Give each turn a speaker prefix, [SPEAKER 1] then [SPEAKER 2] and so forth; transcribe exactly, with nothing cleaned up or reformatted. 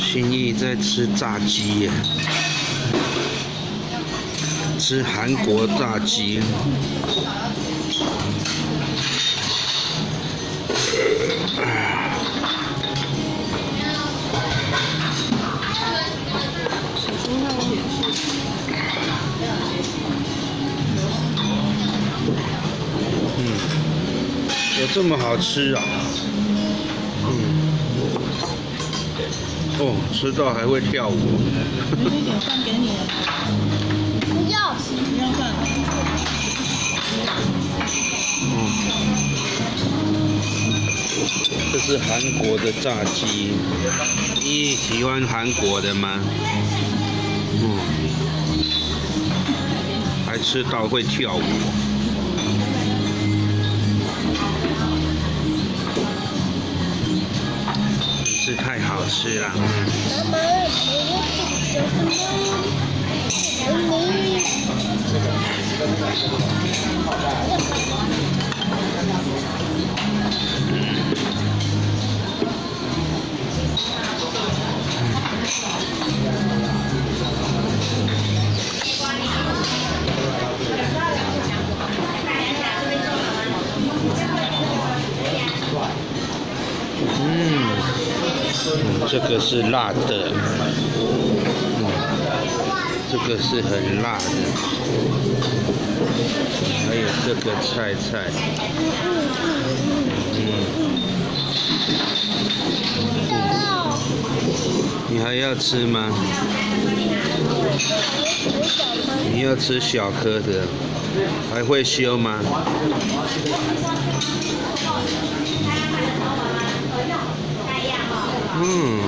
[SPEAKER 1] 心意在吃炸鸡耶，吃韩国炸鸡。嗯，有这么好吃啊？嗯。 哦，吃到还会跳舞。
[SPEAKER 2] 有一点饭给你了。
[SPEAKER 3] 不要，
[SPEAKER 2] 不要饭。
[SPEAKER 1] 嗯，这是韩国的炸鸡。你喜欢韩国的吗？嗯，还吃到会跳舞。 是太好吃了。
[SPEAKER 3] 妈妈，
[SPEAKER 1] 嗯，嗯，这个是辣的，嗯，这个是很辣的，还有这个菜菜，嗯，你还要吃吗？你要吃小颗的，还会修吗？嗯。